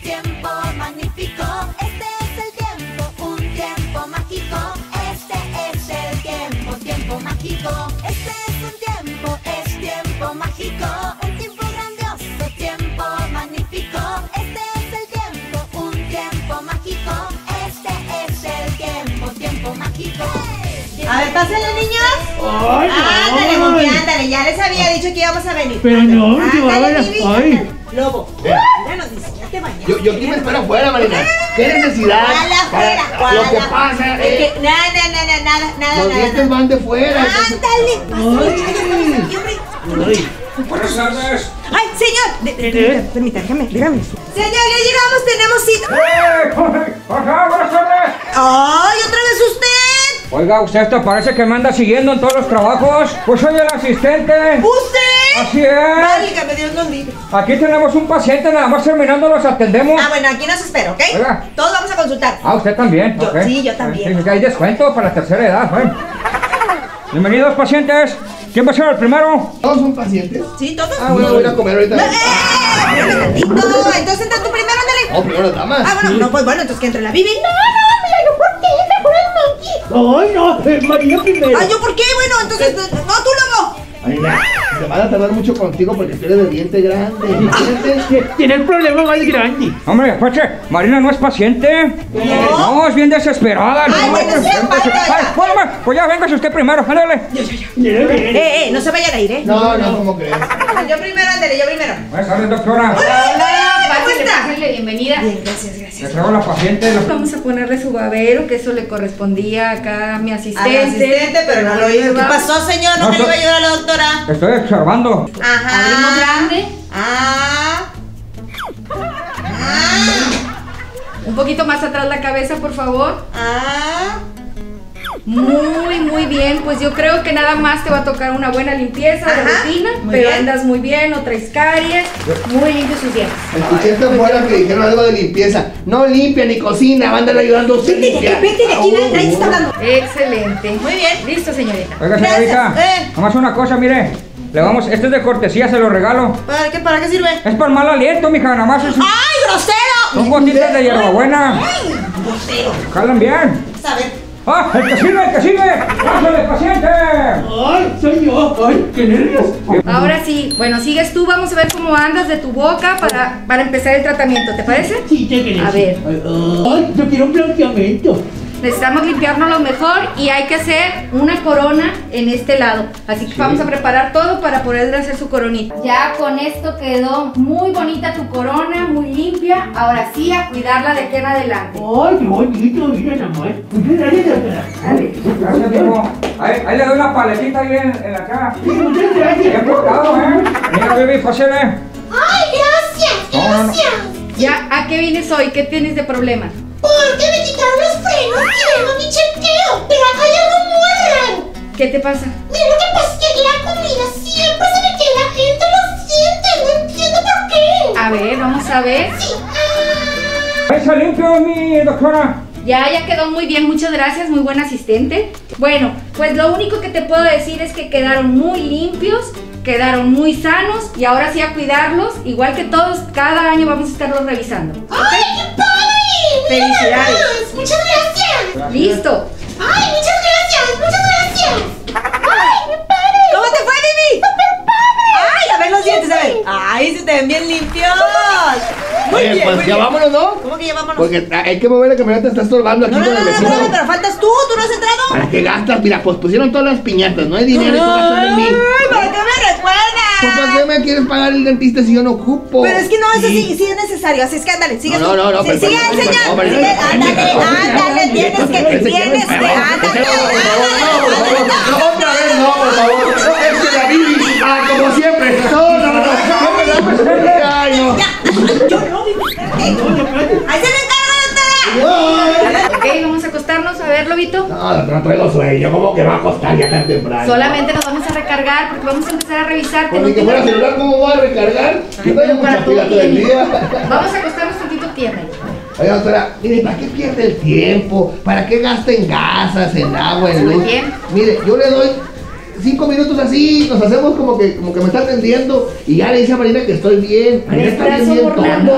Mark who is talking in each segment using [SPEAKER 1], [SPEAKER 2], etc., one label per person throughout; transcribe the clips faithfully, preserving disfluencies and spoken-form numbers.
[SPEAKER 1] tiempo magnífico. Este es el tiempo, un tiempo mágico. Este es el tiempo, tiempo mágico. Este es un tiempo, es tiempo mágico. Un tiempo grandioso, tiempo magnífico. Este es el tiempo, un tiempo mágico. Este es el tiempo, tiempo mágico.
[SPEAKER 2] A ver, pásenle, niños.
[SPEAKER 3] Ay,
[SPEAKER 2] Ándale,
[SPEAKER 3] ay.
[SPEAKER 2] Monkey, ándale. Ya les había dicho que íbamos a venir.
[SPEAKER 3] Pero no, que
[SPEAKER 2] ándale,
[SPEAKER 3] vaya.
[SPEAKER 2] Bibi,
[SPEAKER 3] Ay.
[SPEAKER 2] ándale. Lobo, mira, nos dice, ya te bañaste.
[SPEAKER 4] Yo, yo aquí me espero afuera, Marina. ¿Qué necesidad?
[SPEAKER 2] ¿Cuál afuera?
[SPEAKER 4] Para- Lo que
[SPEAKER 2] ¿Cuál
[SPEAKER 4] pasa
[SPEAKER 2] Es
[SPEAKER 4] es
[SPEAKER 2] que nada, nada, nada, nada, nada,
[SPEAKER 4] los
[SPEAKER 2] nada.
[SPEAKER 4] dientes van de fuera. entonces-
[SPEAKER 2] Ándale. Pásale, aquí, hombre.
[SPEAKER 4] Ay.
[SPEAKER 5] Buenas tardes.
[SPEAKER 2] Ay, señor. De- de- de- Permítame, déjame, dígame. Señor, ya llegamos, tenemos cita.
[SPEAKER 5] ¡Eh! ¡Hola, buenas tardes!
[SPEAKER 2] Ay, otra vez usted.
[SPEAKER 5] Oiga, usted esto parece que me anda siguiendo en todos los trabajos. Pues soy el asistente.
[SPEAKER 2] ¿Usted?
[SPEAKER 5] Así es.
[SPEAKER 2] Válgame, Dios nos libre.
[SPEAKER 5] Aquí tenemos un paciente, nada más terminando los atendemos.
[SPEAKER 2] Ah, bueno, aquí nos espero, ¿ok?
[SPEAKER 5] Oiga.
[SPEAKER 2] Todos vamos a consultar.
[SPEAKER 5] Ah, usted también.
[SPEAKER 2] Yo-
[SPEAKER 5] ok.
[SPEAKER 2] sí, yo también.
[SPEAKER 5] Sí, sí, hay descuento para la tercera edad, ¿eh? Bienvenidos, pacientes. ¿Quién va a ser el primero?
[SPEAKER 4] ¿Todos son pacientes?
[SPEAKER 2] ¿Sí, todos?
[SPEAKER 4] Ah, bueno, voy a ir a comer ahorita.
[SPEAKER 2] ¡Eh! Espérame tantito. Entonces entra tú primero, ándale.
[SPEAKER 4] Oh, primero las damas.
[SPEAKER 2] Ah, bueno, no, pues bueno, entonces que entre la Bibi. No, no, mira, yo por qué, mejor el Monkey.
[SPEAKER 3] Ay, no, eh, María primero.
[SPEAKER 2] Ah, ¿yo por qué? Bueno, entonces, no, tú luego.
[SPEAKER 4] Marina, te van a tardar mucho contigo porque tú eres de diente grande. ¿Entiendes?
[SPEAKER 3] Tiene el problema más grande.
[SPEAKER 5] Hombre, Pache, Marina no es paciente. No, es bien desesperada.
[SPEAKER 2] Ay,
[SPEAKER 5] no,
[SPEAKER 2] bueno,
[SPEAKER 5] pues,
[SPEAKER 2] sí,
[SPEAKER 5] siéntese.
[SPEAKER 2] vaya,
[SPEAKER 5] Ay,
[SPEAKER 2] ya.
[SPEAKER 5] bueno, bueno, pues ya véngase usted primero, ándale.
[SPEAKER 2] Eh, eh, no se vayan a ir, ¿eh?
[SPEAKER 4] No, no, ¿cómo crees?
[SPEAKER 2] Yo primero, ándale, yo primero.
[SPEAKER 5] Buenas tardes, doctora.
[SPEAKER 2] Hola, ¿cómo
[SPEAKER 6] Pásale,
[SPEAKER 2] está?
[SPEAKER 6] pásale, bienvenida.
[SPEAKER 2] Bien, gracias,
[SPEAKER 5] Le
[SPEAKER 2] gracias.
[SPEAKER 5] traigo a la paciente. la-
[SPEAKER 6] Vamos a ponerle su babero, que eso le correspondía acá a mi asistente.
[SPEAKER 2] Al asistente, pero no lo hizo. ¿Qué pasó, señor? No,
[SPEAKER 5] No,
[SPEAKER 2] me le iba a
[SPEAKER 5] so-
[SPEAKER 2] ayudar a la doctora.
[SPEAKER 5] Estoy observando.
[SPEAKER 2] Ajá.
[SPEAKER 6] Abrimos grande,
[SPEAKER 2] Ah. Ah.
[SPEAKER 6] un poquito más atrás la cabeza, por favor.
[SPEAKER 2] Ah.
[SPEAKER 6] Muy, muy bien. Pues yo creo que nada más te va a tocar una buena limpieza de
[SPEAKER 2] Ajá,
[SPEAKER 6] rutina,
[SPEAKER 2] muy
[SPEAKER 6] pero
[SPEAKER 2] bien.
[SPEAKER 6] andas muy bien, no traes caries, muy limpios sus dientes.
[SPEAKER 4] Escuché esta fuera que dijeron algo de limpieza. No limpia ni cocina, va a andar ayudando a usted a
[SPEAKER 2] Vete de aquí,
[SPEAKER 4] limpiar.
[SPEAKER 2] vete de aquí, ven, ahí está hablando.
[SPEAKER 6] Excelente.
[SPEAKER 2] Muy bien.
[SPEAKER 6] Listo, señorita.
[SPEAKER 5] Oiga,
[SPEAKER 2] Gracias,
[SPEAKER 5] señorita,
[SPEAKER 2] eh.
[SPEAKER 5] nomás una cosa, mire. Le vamos, este es de cortesía, se lo regalo.
[SPEAKER 2] ¿Para qué, para qué sirve?
[SPEAKER 5] Es para el mal aliento, mija, nada más es un-
[SPEAKER 2] ¡Ay, grosero!
[SPEAKER 5] son gotitas de hierbabuena.
[SPEAKER 2] ¡Ay, grosero!
[SPEAKER 5] Jalan bien.
[SPEAKER 2] A ver.
[SPEAKER 5] ¡Ah! ¡El que sirve, el que sirve! ¡Pásale, paciente!
[SPEAKER 3] Ay, soy yo. Ay, qué nervios.
[SPEAKER 6] Ahora sí, bueno, sigues tú, vamos a ver cómo andas de tu boca para, para empezar el tratamiento, ¿te parece?
[SPEAKER 3] Sí, te querés.
[SPEAKER 6] A ver.
[SPEAKER 3] Ay, ay, yo quiero un blanqueamiento.
[SPEAKER 6] Necesitamos limpiarnos lo mejor y hay que hacer una corona en este lado. Así que vamos a preparar todo para poder hacer su coronita. Ya con esto quedó muy bonita tu corona, muy limpia. Ahora sí, a cuidarla de aquí en adelante.
[SPEAKER 3] Ay, qué bonito, mira nada más. Muchas gracias, doctora.
[SPEAKER 5] Gracias, mijo. Ahí, ahí le doy una paletita ahí en, en la cara.
[SPEAKER 3] Sí, muchas
[SPEAKER 5] Bien
[SPEAKER 3] gracias.
[SPEAKER 5] cortado, ¿eh? Mira, baby, pásale.
[SPEAKER 1] ¡Ay, gracias!
[SPEAKER 5] No, no, no.
[SPEAKER 1] ¡Gracias!
[SPEAKER 6] Ya, ¿a qué vienes hoy? ¿Qué tienes de problema?
[SPEAKER 1] Porque me quitaron los frenos y luego mi chequeo. Pero acá hay algo muy raro.
[SPEAKER 6] ¿Qué te pasa?
[SPEAKER 1] Mira, lo que pasa es que la comida siempre se me queda entre los dientes. No entiendo por qué.
[SPEAKER 6] A ver, vamos a ver.
[SPEAKER 1] Sí. Ah.
[SPEAKER 5] Ahí está limpio, mi doctora.
[SPEAKER 6] Ya, ya quedó muy bien, muchas gracias, muy buen asistente. Bueno, pues lo único que te puedo decir es que quedaron muy limpios, quedaron muy sanos y ahora sí a cuidarlos, igual que todos, cada año vamos a estarlos revisando.
[SPEAKER 1] ¡Ay, qué padre! ¡Mira
[SPEAKER 6] Felicidades.
[SPEAKER 1] nada más! ¡Muchas gracias!
[SPEAKER 6] Listo.
[SPEAKER 1] ¡Ay, muchas gracias! ¡Muchas gracias! ¡Ay, qué padre!
[SPEAKER 2] ¿Cómo te fue, Bibi?
[SPEAKER 1] ¡Súper padre!
[SPEAKER 2] Ay, a ver los dientes, a ver. Ay, se te ven bien limpios. Muy
[SPEAKER 4] Oye,
[SPEAKER 2] bien,
[SPEAKER 4] pues
[SPEAKER 2] muy
[SPEAKER 4] ya
[SPEAKER 2] bien.
[SPEAKER 4] vámonos, ¿no?
[SPEAKER 2] ¿Cómo que ya vámonos?
[SPEAKER 4] Porque hay que mover la camioneta, está estorbando aquí
[SPEAKER 2] No, no,
[SPEAKER 4] con
[SPEAKER 2] no,
[SPEAKER 4] el
[SPEAKER 2] no,
[SPEAKER 4] vecino.
[SPEAKER 2] espérame, pero faltas tú, tú no has entrado.
[SPEAKER 4] ¿Para qué gastas? Mira, pues pusieron todas las piñatas, no hay dinero y tú gastas en mí.
[SPEAKER 2] Ay, ¿para qué me recuerdas?
[SPEAKER 4] Pues, ¿para qué me quieres pagar el dentista si yo no ocupo?
[SPEAKER 2] Pero es que no, eso sí,
[SPEAKER 4] Sí.
[SPEAKER 2] sí es necesario, así es que ándale, sigue.
[SPEAKER 4] No, no, no,
[SPEAKER 2] sí,
[SPEAKER 4] pero-
[SPEAKER 2] sigue,
[SPEAKER 4] pero-
[SPEAKER 2] señor.
[SPEAKER 4] pero- pero-
[SPEAKER 2] Sigue,
[SPEAKER 4] pero-
[SPEAKER 2] ándale,
[SPEAKER 4] pero-
[SPEAKER 2] ándale, tienes que,
[SPEAKER 4] Ese
[SPEAKER 2] tienes que,
[SPEAKER 4] quiere-
[SPEAKER 2] ándale,
[SPEAKER 4] No, por favor,
[SPEAKER 2] ándale.
[SPEAKER 4] no, otra vez no, por favor. No, es que la Bibi, ah, como siempre. No, no, no, no, no me da presente. Ay, no.
[SPEAKER 2] Ya, yo no, Bibi, espérate. Ahí se le encarga, doctora.
[SPEAKER 6] Ok, vamos a acostarnos, a ver, Lobito.
[SPEAKER 4] No, no traigo sueño, ¿cómo que va a costar ya tan temprano?
[SPEAKER 6] Solamente nos vamos a recargar porque vamos a empezar a revisarte.
[SPEAKER 4] Por
[SPEAKER 6] no
[SPEAKER 4] ni que
[SPEAKER 6] te-
[SPEAKER 4] fuera celular, ¿cómo voy a recargar? Yo traigo
[SPEAKER 6] Para
[SPEAKER 4] mucha
[SPEAKER 6] todo
[SPEAKER 4] pila todo el
[SPEAKER 6] tiene.
[SPEAKER 4] día.
[SPEAKER 6] Vamos a acostarnos tantito tierra.
[SPEAKER 4] Oiga, doctora, mire, ¿para qué pierde el tiempo? ¿Para qué gasta en gasas, en agua, en
[SPEAKER 6] Muy
[SPEAKER 4] luz?
[SPEAKER 6] bien.
[SPEAKER 4] Mire, yo le doy cinco minutos así, nos hacemos como que, como que me está atendiendo y ya le dice a Marina que estoy bien.
[SPEAKER 6] Me
[SPEAKER 4] Marina está
[SPEAKER 6] estás
[SPEAKER 4] bien, bien
[SPEAKER 6] sobornando.
[SPEAKER 4] tonta.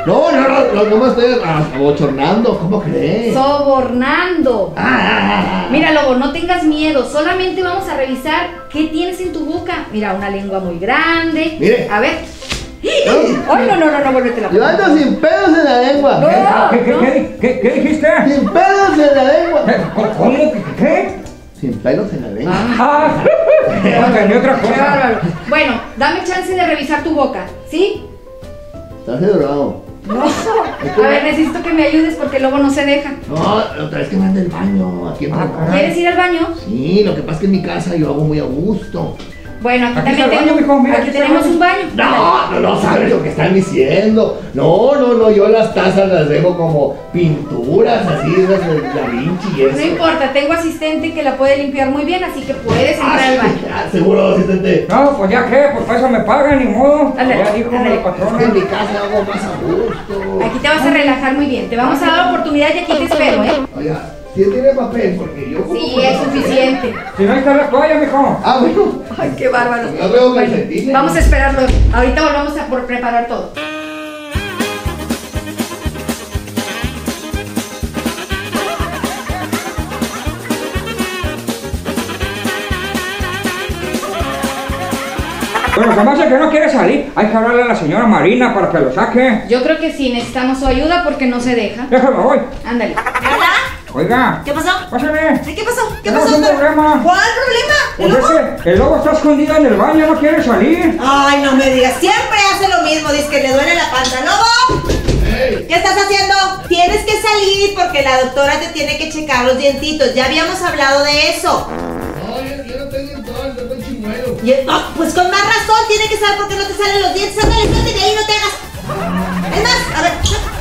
[SPEAKER 4] No, no, no, no, no me estoy abochornando, ¿cómo crees?
[SPEAKER 6] Sobornando.
[SPEAKER 4] Ah, ah, ah.
[SPEAKER 6] Mira, Lobo, no tengas miedo, solamente vamos a revisar qué tienes en tu boca. Mira, una lengua muy grande.
[SPEAKER 4] Mire.
[SPEAKER 6] A ver. Ay, no, no, no, no, vuélvete la
[SPEAKER 4] Yo ando sin pedos en la lengua.
[SPEAKER 6] No.
[SPEAKER 5] ¿Qué, qué, qué, qué, qué dijiste?
[SPEAKER 4] Sin pedos en la lengua.
[SPEAKER 5] ¿Cómo? ¿Qué?
[SPEAKER 4] Sin pelos en la lengua.
[SPEAKER 5] Ah, entendí otra
[SPEAKER 6] Qué
[SPEAKER 5] cosa.
[SPEAKER 6] bárbaro. Bueno, dame chance de revisar tu boca, ¿sí?
[SPEAKER 4] Estás dorado.
[SPEAKER 6] No. A ver, necesito que me ayudes porque el Lobo no se deja.
[SPEAKER 4] No, otra vez que me anda el baño. Aquí en
[SPEAKER 5] Ah,
[SPEAKER 4] mi casa.
[SPEAKER 6] ¿Quieres ir al baño?
[SPEAKER 4] Sí, lo que pasa es que en mi casa yo hago muy a gusto.
[SPEAKER 6] Bueno, aquí,
[SPEAKER 5] Aquí
[SPEAKER 6] también
[SPEAKER 5] está el
[SPEAKER 6] tengo-
[SPEAKER 5] baño, mijo, mira,
[SPEAKER 6] aquí
[SPEAKER 5] aquí está el
[SPEAKER 6] tenemos
[SPEAKER 5] baño.
[SPEAKER 6] un baño.
[SPEAKER 4] No, no, no sabes lo que están diciendo. No, no, no, yo las tazas las dejo como pinturas, así, esas de Da Vinci y eso.
[SPEAKER 6] No importa, tengo asistente que la puede limpiar muy bien, así que puedes entrar
[SPEAKER 4] Ah,
[SPEAKER 6] al baño.
[SPEAKER 4] ya, seguro, asistente.
[SPEAKER 5] No, pues ya qué, pues para eso me pagan, ni modo.
[SPEAKER 6] Ándale,
[SPEAKER 5] Ya dijo
[SPEAKER 6] ándale.
[SPEAKER 5] la
[SPEAKER 4] Es que en
[SPEAKER 5] patrona.
[SPEAKER 4] mi casa hago más a gusto.
[SPEAKER 6] Aquí te vas a relajar muy bien. Te vamos a dar la oportunidad y aquí te espero, ¿eh?
[SPEAKER 4] Oiga, ¿sí tiene papel? Porque yo...
[SPEAKER 6] Sí, es suficiente.
[SPEAKER 5] Si no, ahí está la toalla, mijo.
[SPEAKER 4] Ah, bueno.
[SPEAKER 6] Ay, qué bárbaro.
[SPEAKER 4] Yo veo
[SPEAKER 6] Bueno,
[SPEAKER 4] calcetines.
[SPEAKER 6] vamos a esperarlo. Ahorita volvamos a por preparar todo.
[SPEAKER 5] Bueno, se me hace que no quiere salir. Hay que hablarle a la señora Marina para que lo saque.
[SPEAKER 6] Yo creo que sí, necesitamos su ayuda porque no se deja.
[SPEAKER 5] Déjame, voy.
[SPEAKER 6] Ándale.
[SPEAKER 2] ¿Hola?
[SPEAKER 5] Oiga.
[SPEAKER 2] ¿Qué pasó?
[SPEAKER 5] Pásame.
[SPEAKER 2] ¿Qué pasó? ¿Qué
[SPEAKER 5] Tenemos
[SPEAKER 2] pasó?
[SPEAKER 5] un
[SPEAKER 2] doctora?
[SPEAKER 5] problema.
[SPEAKER 2] ¿Cuál problema? ¿El
[SPEAKER 5] Pues
[SPEAKER 2] lobo?
[SPEAKER 5] es que el lobo está escondido en el baño, no quiere salir.
[SPEAKER 2] Ay, no me digas, siempre hace lo mismo, dice que le duele la panza. ¡Lobo! ¿Qué estás haciendo? Tienes que salir porque la doctora te tiene que checar los dientitos. Ya habíamos hablado de eso.
[SPEAKER 4] No, yo, yo no tengo dientón, tengo un chimuelo.
[SPEAKER 2] Y- ah, pues con más razón tiene que saber por qué no te salen los dientes. Ándale, ándale, de ahí no te hagas. Es más, a ver.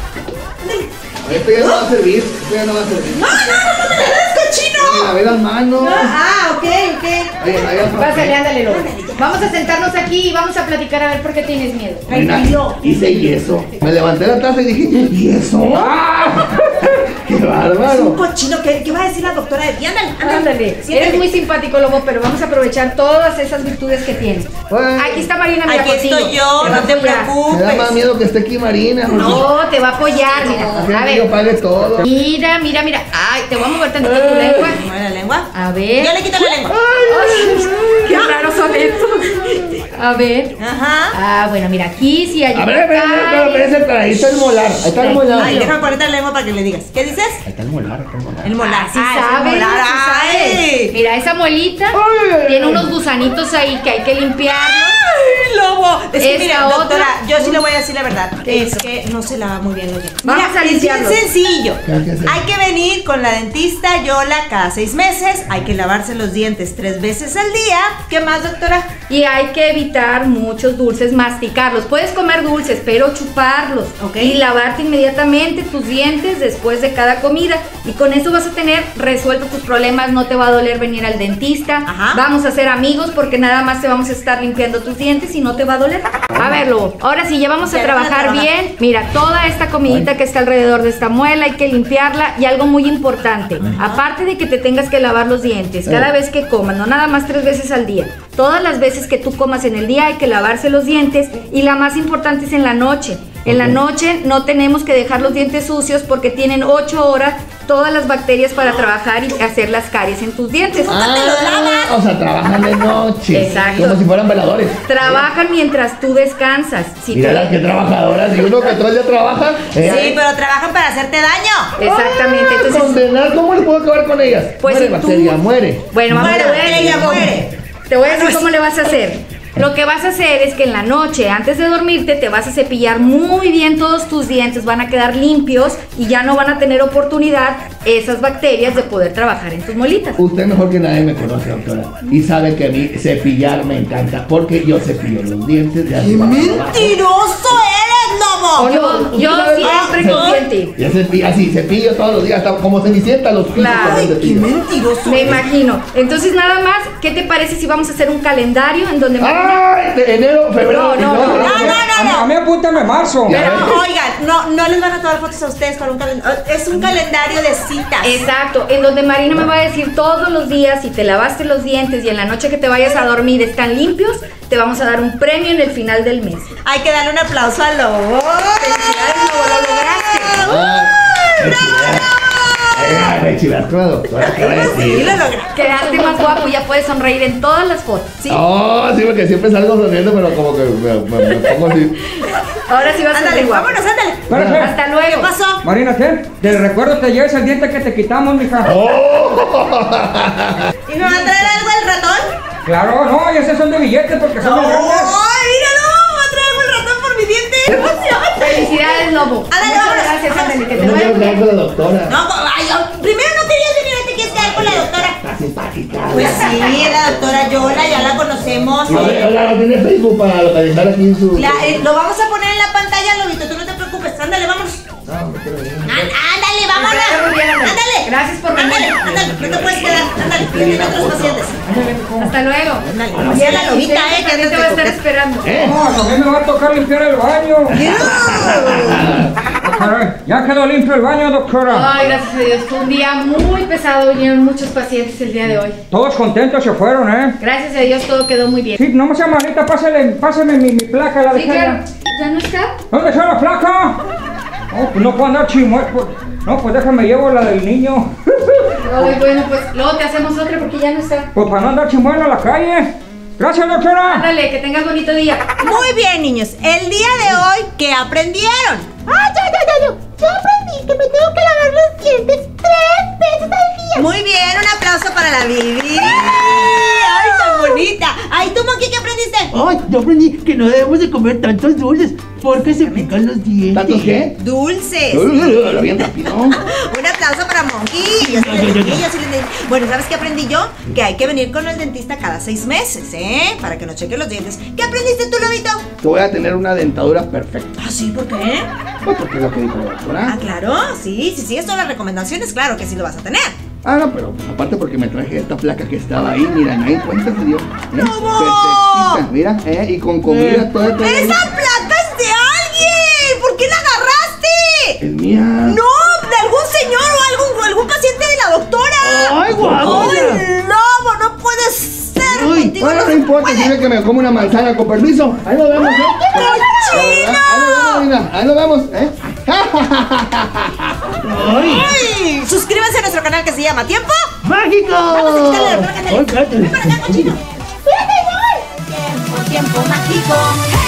[SPEAKER 2] ándale.
[SPEAKER 4] Esto ya no va a servir, esto ya no va a servir.
[SPEAKER 2] No, no, no, no me hagas,
[SPEAKER 4] Me
[SPEAKER 2] cochino.
[SPEAKER 4] lavé las manos.
[SPEAKER 2] Ah, ok, ok.
[SPEAKER 4] Oye, no había
[SPEAKER 6] Pásale, ándale, Lobo. Vamos a sentarnos aquí y vamos a platicar a ver por qué tienes miedo.
[SPEAKER 4] Mira, hice yeso. Me levanté la taza y dije, ¿y eso?
[SPEAKER 5] ¡Ah!
[SPEAKER 4] ¡Qué
[SPEAKER 2] Es un
[SPEAKER 4] bárbaro!
[SPEAKER 2] cochino. ¿Qué, qué va a decir la doctora de ti? Ándale, ándale.
[SPEAKER 6] Ándale.
[SPEAKER 2] Siéntate.
[SPEAKER 6] Eres muy simpático, Lobo, pero vamos a aprovechar todas esas virtudes que tienes.
[SPEAKER 4] Bueno.
[SPEAKER 6] Aquí está Marina, mira,
[SPEAKER 2] Aquí
[SPEAKER 6] contigo.
[SPEAKER 2] estoy yo,
[SPEAKER 6] Te va a
[SPEAKER 2] no te
[SPEAKER 6] apoyar.
[SPEAKER 4] Me da
[SPEAKER 2] preocupes.
[SPEAKER 4] más miedo que esté aquí Marina.
[SPEAKER 6] No, te va a apoyar, mira. A
[SPEAKER 4] Que yo
[SPEAKER 6] ver.
[SPEAKER 4] pague todo.
[SPEAKER 6] Mira, mira, mira. Ay, te voy a mover tantito tu lengua.
[SPEAKER 2] ¿Mueve la lengua?
[SPEAKER 6] A ver.
[SPEAKER 2] Yo le quito la lengua.
[SPEAKER 6] Ay, qué raros son estos. A ver.
[SPEAKER 2] Ajá.
[SPEAKER 6] Ah, bueno, mira, aquí sí hay.
[SPEAKER 4] A ver, a ver, a ver, a ver, ese- ahí está el molar, ahí está el molar.
[SPEAKER 2] Ay, déjame ponerte la lengua para que le digas. ¿Qué dices?
[SPEAKER 4] Ahí está el molar, ahí está el molar.
[SPEAKER 2] El molar.
[SPEAKER 6] Sí
[SPEAKER 2] Ah, es el
[SPEAKER 6] sabes,
[SPEAKER 2] molar.
[SPEAKER 6] sí sabes.
[SPEAKER 2] Ay.
[SPEAKER 6] Mira, esa muelita
[SPEAKER 4] Ay, ay,
[SPEAKER 6] tiene
[SPEAKER 4] ay.
[SPEAKER 6] unos gusanitos ahí que hay que limpiarlos.
[SPEAKER 2] Ay, lobo. Es que
[SPEAKER 6] Esta
[SPEAKER 2] mira,
[SPEAKER 6] otra.
[SPEAKER 2] doctora, yo sí le voy a decir la verdad.
[SPEAKER 6] ¿Qué
[SPEAKER 2] Es
[SPEAKER 6] hizo?
[SPEAKER 2] que no se lava muy bien los dientes.
[SPEAKER 6] Vamos
[SPEAKER 2] Mira,
[SPEAKER 6] a
[SPEAKER 2] es bien
[SPEAKER 6] limpiarlos.
[SPEAKER 2] sencillo.
[SPEAKER 4] ¿Qué hay que hacer?
[SPEAKER 2] Hay que venir con la dentista Yola cada seis meses. Hay que lavarse los dientes tres veces al día. ¿Qué más, doctora?
[SPEAKER 6] Y hay que evitar muchos dulces, masticarlos. Puedes comer dulces, pero chuparlos.
[SPEAKER 2] Ok.
[SPEAKER 6] Y lavarte inmediatamente tus dientes después de cada comida. Y con eso vas a tener resuelto tus problemas. No te va a doler venir al dentista.
[SPEAKER 2] Ajá.
[SPEAKER 6] Vamos a ser amigos porque nada más te vamos a estar limpiando tus dientes y no te va a doler. A ver, Lobo, ahora sí, ya vamos a
[SPEAKER 2] Ya
[SPEAKER 6] trabajar
[SPEAKER 2] vamos a trabajar.
[SPEAKER 6] bien. Mira, toda esta comidita que está alrededor de esta muela hay que limpiarla. Y algo muy importante, aparte de que te tengas que lavar los dientes cada vez que comas, no nada más tres veces al día. Todas las veces que tú comas en el día hay que lavarse los dientes y la más importante es en la noche. En la noche no tenemos que dejar los dientes sucios porque tienen ocho horas todas las bacterias para trabajar y hacer las caries en tus dientes.
[SPEAKER 4] Ah, o sea, trabajan de noche.
[SPEAKER 6] Exacto.
[SPEAKER 4] Como si fueran veladores.
[SPEAKER 6] Trabajan mientras tú descansas. Si
[SPEAKER 4] Mira
[SPEAKER 6] tú-
[SPEAKER 4] las que trabajadoras. Y uno que todo el día trabaja. eh,
[SPEAKER 2] Sí, pero trabajan para hacerte daño.
[SPEAKER 6] Exactamente.
[SPEAKER 4] ah,
[SPEAKER 6] Entonces,
[SPEAKER 4] condenar, ¿cómo les puedo acabar con ellas?
[SPEAKER 6] Pues
[SPEAKER 4] muere
[SPEAKER 6] si tú-
[SPEAKER 4] bacteria, muere.
[SPEAKER 6] bueno, vamos
[SPEAKER 2] Muere,
[SPEAKER 6] a ver.
[SPEAKER 2] ella muere.
[SPEAKER 6] Te voy a decir cómo le vas a hacer. Lo que vas a hacer es que en la noche, antes de dormirte, te vas a cepillar muy bien todos tus dientes, van a quedar limpios y ya no van a tener oportunidad esas bacterias de poder trabajar en tus muelitas.
[SPEAKER 4] Usted mejor que nadie me conoce, doctora. Y sabe que a mí cepillar me encanta. Porque yo cepillo los dientes de arriba. para abajo.
[SPEAKER 2] ¡Mentiroso eres, lobo!
[SPEAKER 4] Oh, no,
[SPEAKER 6] Yo,
[SPEAKER 4] usted
[SPEAKER 6] yo
[SPEAKER 4] sabe-
[SPEAKER 6] siempre
[SPEAKER 4] Ah,
[SPEAKER 6] confío en ti. Sí.
[SPEAKER 4] Y cepillo, así, cepillo todos los días, hasta como Cenicienta los pisos
[SPEAKER 6] Claro.
[SPEAKER 4] con el
[SPEAKER 2] Qué
[SPEAKER 4] cepillo.
[SPEAKER 2] mentiroso.
[SPEAKER 6] Me imagino. Entonces, nada más, ¿qué te parece si vamos a hacer un calendario en donde
[SPEAKER 4] ¡Ay! De enero, febrero.
[SPEAKER 6] No, no,
[SPEAKER 4] y
[SPEAKER 6] no,
[SPEAKER 2] no, no,
[SPEAKER 5] A mí-
[SPEAKER 2] no.
[SPEAKER 5] A mí apúntame marzo.
[SPEAKER 4] Ya.
[SPEAKER 2] Pero, oigan, no, no les van a tomar fotos a ustedes para un calendario. Es un calendario de citas.
[SPEAKER 6] Exacto, en donde Marina me va a decir todos los días si te lavaste los dientes y en la noche que te vayas a dormir están limpios, te vamos a dar un premio en el final del mes.
[SPEAKER 2] Hay que darle un aplauso al lobo.
[SPEAKER 6] Felicidades, Lobo, lo lograste.
[SPEAKER 4] Ay, me chivas con la doctora, ¿qué va a
[SPEAKER 2] Sí,
[SPEAKER 4] decir?
[SPEAKER 2] lo logré.
[SPEAKER 6] Quedaste más guapo, ya puedes sonreír en todas las fotos.
[SPEAKER 2] Sí.
[SPEAKER 4] Oh, sí, porque siempre salgo sonriendo, pero como que me, me- me pongo así.
[SPEAKER 6] Ahora sí vas a
[SPEAKER 2] Ándale,
[SPEAKER 6] ser guapo.
[SPEAKER 2] vámonos, ándale.
[SPEAKER 5] Espérate.
[SPEAKER 6] Hasta luego.
[SPEAKER 2] ¿Qué pasó?
[SPEAKER 5] Marina, ¿qué? Del recuerdo te lleves el diente que te quitamos, mija.
[SPEAKER 2] ¿Y me va a traer algo el ratón?
[SPEAKER 5] Claro, no, y esos son de billetes porque son
[SPEAKER 2] ¡Ay,
[SPEAKER 5] muy grandes.
[SPEAKER 2] míralo! ¿Me va a traer algo el ratón por mi diente? ¡Qué emoción!
[SPEAKER 6] Felicidades, Lobo.
[SPEAKER 2] Ándale,
[SPEAKER 6] Muchas
[SPEAKER 2] vámonos.
[SPEAKER 6] gracias, ándale, que
[SPEAKER 4] No
[SPEAKER 6] te
[SPEAKER 4] me
[SPEAKER 6] vaya
[SPEAKER 4] quiero
[SPEAKER 6] muy
[SPEAKER 4] quedar
[SPEAKER 6] bien.
[SPEAKER 4] con la doctora.
[SPEAKER 2] No, ay, yo- primero no querías venir, ahora te quieres quedar con la doctora.
[SPEAKER 4] Está simpática.
[SPEAKER 2] Pues sí, la doctora Yola, ya la conocemos.
[SPEAKER 4] No,
[SPEAKER 2] eh.
[SPEAKER 4] hola, no tiene Facebook para localizar aquí en su.
[SPEAKER 2] La- eh, lo vamos a poner en la pantalla, Lobito, tú no te preocupes. Ándale, vámonos.
[SPEAKER 4] No, me quiero ir.
[SPEAKER 2] Á- Ándale, vámonos.
[SPEAKER 6] Muy bien, ándale.
[SPEAKER 2] Ándale.
[SPEAKER 6] Gracias por venir.
[SPEAKER 2] Ándale, ándale, no te puedes quedar. Ándale, que vienen otros pacientes.
[SPEAKER 6] Hasta luego.
[SPEAKER 2] Ándale, así a la lobita, eh, que
[SPEAKER 6] También
[SPEAKER 2] andas
[SPEAKER 6] te va a
[SPEAKER 2] de
[SPEAKER 6] estar
[SPEAKER 2] coqueta.
[SPEAKER 6] esperando.
[SPEAKER 4] ¿Eh?
[SPEAKER 5] No, también me va a tocar limpiar el baño. Caray, ya quedó limpio el baño, doctora.
[SPEAKER 6] Ay, gracias a Dios. Fue un día muy pesado. Vinieron muchos pacientes el día de hoy.
[SPEAKER 5] Todos contentos se fueron, ¿eh?
[SPEAKER 6] Gracias a Dios todo quedó muy bien.
[SPEAKER 5] Sí, no me sea malita, pásale, pásame mi, mi placa, la
[SPEAKER 6] Sí,
[SPEAKER 5] dejé
[SPEAKER 6] claro.
[SPEAKER 5] allá.
[SPEAKER 6] ¿Ya no está?
[SPEAKER 5] ¿Dónde está la placa? No, pues no puedo andar chimuelo. Pues, no, pues déjame llevo la del niño.
[SPEAKER 6] Ay, bueno, pues luego te hacemos otra porque ya no está.
[SPEAKER 5] Pues para no andar chimuelo a la calle. Gracias, doctora.
[SPEAKER 6] Ándale, que tengas bonito día.
[SPEAKER 2] Muy bien, niños. El día de hoy, ¿qué aprendieron?
[SPEAKER 1] ¡Ay, ya, ya, ya! Yo, yo aprendí que me tengo que lavar los dientes tres veces al día.
[SPEAKER 2] Muy bien, un aplauso para la Bibi. ¡Ay, tan bonita! Ay, ¿tú, Monkey, qué aprendiste?
[SPEAKER 3] Ay, yo aprendí que no debemos de comer tantos dulces porque se pican los dientes.
[SPEAKER 4] ¿Tantos qué?
[SPEAKER 2] Dulces.
[SPEAKER 4] Lo bien rápido.
[SPEAKER 2] Un aplauso para Monkey. Yo sí le entendí, yo sí le entendí. Bueno, ¿sabes qué aprendí yo? Que hay que venir con el dentista cada seis meses, ¿eh? Para que nos cheque los dientes. ¿Qué aprendiste tú, Lobito?
[SPEAKER 4] Que voy a tener una dentadura perfecta.
[SPEAKER 2] Ah, sí, ¿por qué?
[SPEAKER 4] Pues porque es lo que dijo la
[SPEAKER 2] Ah,
[SPEAKER 4] doctora.
[SPEAKER 2] claro, sí, sí, sí, es todas las recomendaciones, claro que sí lo vas a tener.
[SPEAKER 4] Ah, no, pero aparte porque me traje esta placa que estaba ahí, mira, nadie cuenta se dio. ¿Eh?
[SPEAKER 2] ¡Lobo!
[SPEAKER 4] Perfectita, mira, eh, y con comida toda esta.
[SPEAKER 2] ¡Esa plata es de alguien! ¿Por qué la agarraste?
[SPEAKER 4] Es mía.
[SPEAKER 2] ¡No! ¡De algún señor o algún, algún paciente de la doctora!
[SPEAKER 3] ¡Ay, guau!
[SPEAKER 2] ¡Ay, Lobo! ¡No puede ser!
[SPEAKER 3] Uy,
[SPEAKER 2] Contigo
[SPEAKER 4] Bueno,
[SPEAKER 2] no
[SPEAKER 4] no
[SPEAKER 2] se
[SPEAKER 4] importa,
[SPEAKER 2] puede.
[SPEAKER 4] tiene que me como una manzana con permiso. Ahí nos vemos, ¿eh?
[SPEAKER 2] ¡Cochino!
[SPEAKER 4] Ahí nos vemos, mira, ahí nos vemos, ¿eh?
[SPEAKER 3] ¡Ay!
[SPEAKER 2] ¡Ay! Suscríbanse a nuestro canal que se llama Tiempo.
[SPEAKER 3] ¡Mágico!
[SPEAKER 2] Vamos a quitarle la placa, ándale.
[SPEAKER 3] Ay, cállate.
[SPEAKER 2] Ven para acá, cochino.
[SPEAKER 1] ¡Tiempo, tiempo mágico!